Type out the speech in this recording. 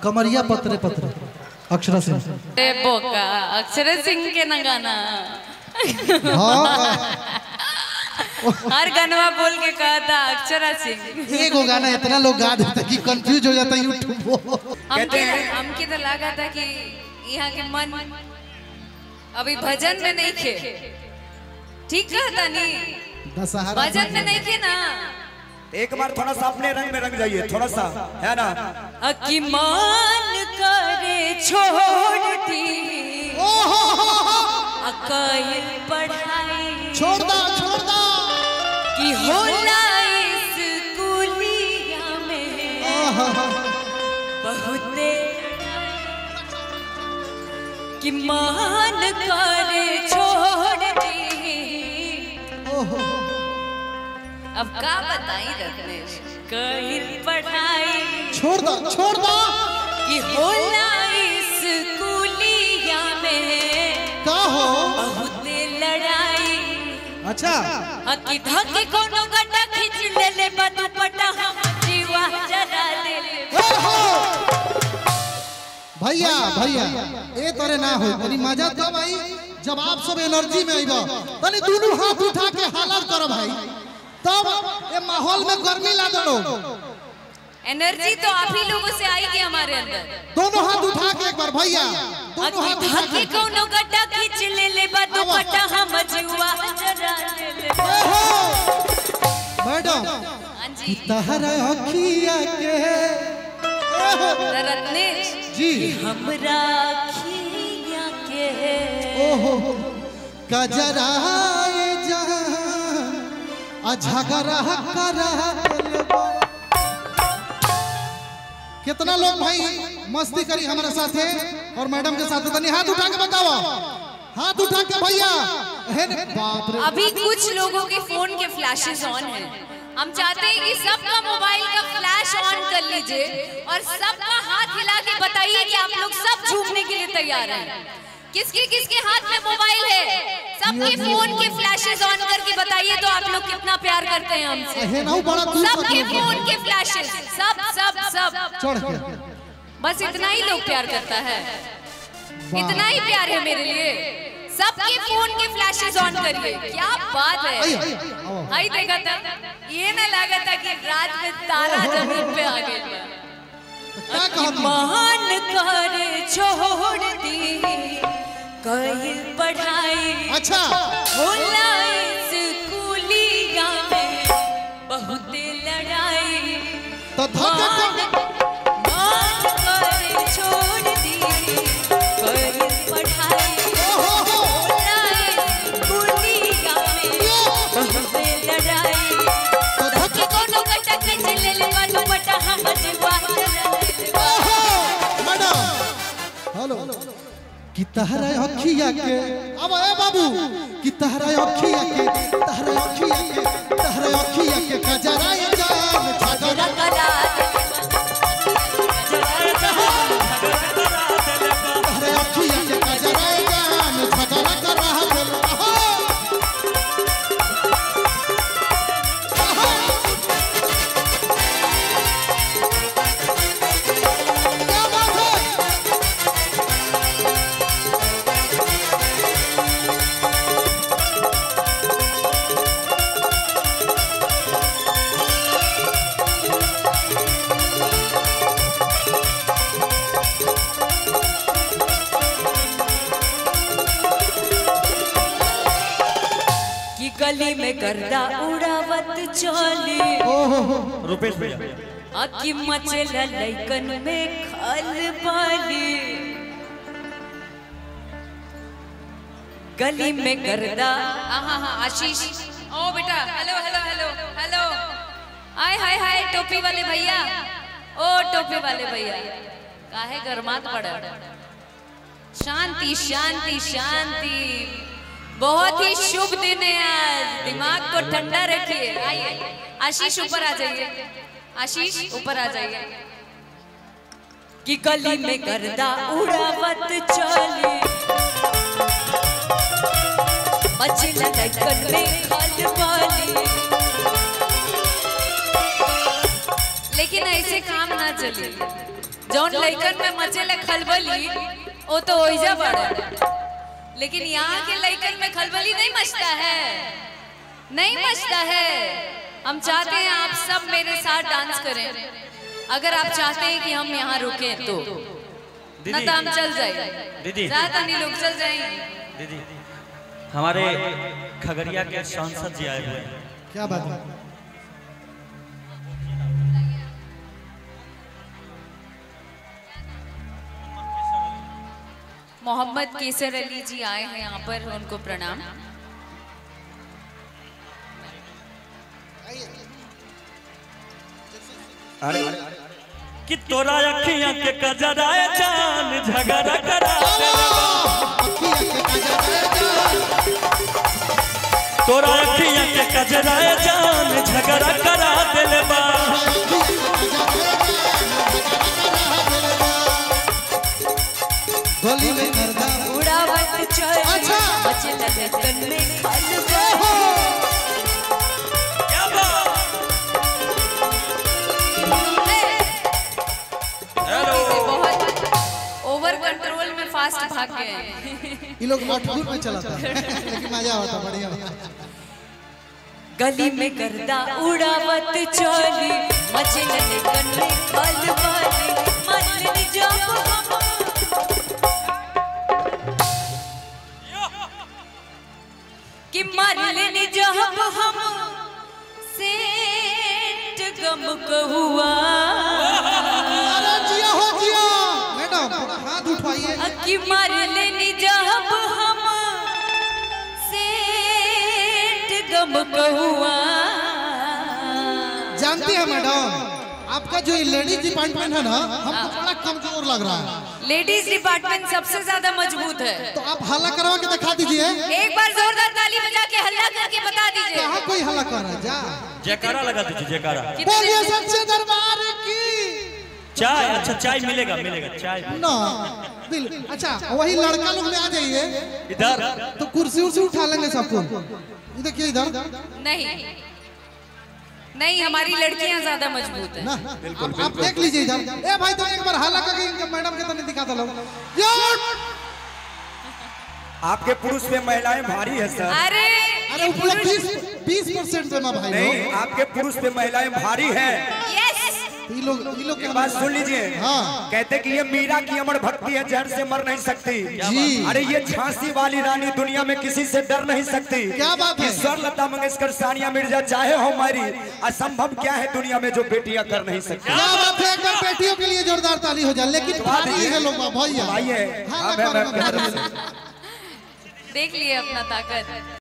कमरिया पत्रे पत्रे अक्षरा सिंह बोका अक्षरा सिंह के ना गाना हर गाना बोल के कहा था अक्षरा सिंह। एक गाना इतना लोग गा देते कि कंफ्यूज हो जाता है यूट्यूब। हमके तो लगा था कि यहाँ के मन अभी भजन में नहीं थे। ठीक कहता नहीं भजन में नहीं थे ना। एक बार थोड़ा सा अपने रंग में रंग जाइए थोड़ा सा है ना। कि मान करे छोड़ती अकल पढ़ाई छोड़ दो कि होला इस कुलिया में बहुते कि मान करे छोड़ती। अब क्या बताई रत्नेश कहीं पढ़ाई छोड़ दो कि होला इस कुलिया में का हो बहुत लड़ाई। अच्छा कि धके कोनो गड्ढा खींच ले दुपट्टा हम जीवा जरा दे भैया ए तोरे ना हो तनी मजा तो भाई जब आप सब एनर्जी में आइबो तनी दोनों हाथ उठा के हालत करो भाई तब ये माहौल में गर्मी ला दो। एनर्जी तो आप ही लोगों से आएगी हमारे अंदर। दोनों हाथ उठा के एक बार भैया दोनों हाथ उठा के कोनो गड्ढा खींच ले दुपट्टा हम जीवा जरा दे। मैडम हां तहरा अखिया के रत्नेश जी हमरा अखिया के ओहो कजराए जान झगड़ा करा। कितना लोग भाई मस्ती करी हमारे साथ है और मैडम के साथ तनी हाथ उठा के बताओ हाथ उठा के भैया। बाप रे अभी कुछ लोगों के फोन के फ्लैशेस ऑन हैं। हम चाहते हैं कि सबका मोबाइल का फ्लैश ऑन कर लीजिए और सबका हाथ हिला के बताइए कि आप लोग सब झूमने के लिए तैयार हैं। किसके हाथ में मोबाइल है सबके फोन के फ्लैशेस ऑन करके बताइए तो आप लोग कितना प्यार करते हैं हमसे। सबके फोन के फ्लैशेस सब बस इतना ही लोग प्यार करता है इतना ही प्यार है मेरे लिए। सबके फोन के फ्लैशेस ऑन करिए। क्या बात है आई देखा था ये ना लगा था कि रात में तारा जमीन पे आ गया। महान करे छोड़ती कहीं पढ़ाई अच्छा होला इस कुलिया में बहुत लड़ाई तो मान करे छोड़ती कहीं पढ़ाई होला इस कुलिया में बहुत लड़ाई। तो धके कोनो गड्ढा खींच ले दुपट्टा हम जीवा हेलो कि तहरा अखिया के अब ए बाबू कि तहरा अखिया के कजराए जान झगड़ा करा तहरा अखिया के कजराए जान झगड़ा कर रहा है। गली में गर्दा उड़ावत चली रुपेश भैया अकी मचला लइकन में खलबली। गली में गर्दा आशीष ओ बेटा हेलो हाय टोपी वाले भैया ओ टोपी वाले भैया काहे गरमात पड़ा। शांति शांति शांति बहुत ही शुभ दिन है आज दिमाग को ठंडा रखिए। आइए आशीष ऊपर आ जाइए आशीष ऊपर आ जाइए। कि गली में गर्दा उड़ावत चली मचला लइकन में खलबली। लेकिन ऐसे काम ना चले जौन लइकन में मचेले खलबली वो तो ओइजा बड़े, लेकिन यहाँ के लइकन में खलबली नहीं मचता है, नहीं मचता है। हम चाहते हैं आप सब मेरे साथ डांस करें। अगर आप चाहते हैं कि हम यहाँ रुके तो ना तो हम चल जाए। दीदी ज्यादा नहीं लोग चल जाएंगे। दीदी हमारे खगड़िया के सांसद जी आए हुए हैं। क्या बात है? मोहम्मद केसर अली जी आए हैं यहाँ पर, उनको प्रणाम। अरे कि तोरा अखियां के कजराए जान झगड़ा करा तोरा अखियां के कजराए जान झगड़ा करा दिल बा। गली में गर्दा उड़ावत चल अच्छा। मचल लगन में खलबली। क्या बात? बहुत ओवर कंट्रोल में फास्ट भाग गए हैं। ये लोग मठपुर में चलाता है लेकिन मजा आता बढ़िया। गली में गर्दा उड़ावत चली मचल लगन में खलबली। मचल जब कि मर लेने जब हम सेठ गम हुआ। अरे जिया हो जिया मैडम, हाथ उठाइए। कि मर लेने जब हम सेठ गम हुआ। जानती है मैडम, आपका जो ये लेडीज डिपार्टमेंट है ना, हमको बड़ा कमजोर लग रहा है। लेडीज डिपार्टमेंट सबसे ज्यादा मजबूत है। तो आप हल्ला करवा के दिखा दीजिए। एक बार जोरदार ताली बजा के हल्ला करके बता दीजिए। कहाँ कोई हल्ला कर रहा है? जा जयकारा लगा दीजिए जयकारा। बोलिए सच्चे दरबार की। चाय अच्छा चाय मिलेगा मिलेगा चाय ना बिल अच्छा, वही लड़का लोग में आ जाइए इधर। तो कुर्सी उर्सी उठा लेंगे सबको। ये देखिए इधर नहीं नहीं, हमारी लड़कियां ज्यादा मजबूत है ना। आप देख लीजिए इधर। ए भाई तो एक बार हल्ला करके इनके मैडम के तो नहीं दिखाता लोग। आपके पुरुष पे महिलाएं भारी है सर। अरे अरे ये पूरा पुरुष 20% देना भाई नहीं, लोग। आपके पुरुष पे महिलाएं भारी है। यस ये लोग एक बात सुन लीजिए। हाँ। कहते कि ये मीरा की अमर भक्ति है, जहर से मर नहीं सकती। जी। अरे ये झांसी वाली रानी दुनिया में किसी से डर नहीं सकती। क्या बात है? ईश्वर लता मंगेशकर सानिया मिर्जा चाहे हो हमारी, असंभव क्या है दुनिया में जो बेटियां कर नहीं सकती। क्या बात है? एक बार बेटियों के लिए जोरदार ताली हो जाए। लेकिन भारी है लोग भैया। भाई है। हाँ, देख लिए अपना ताकत।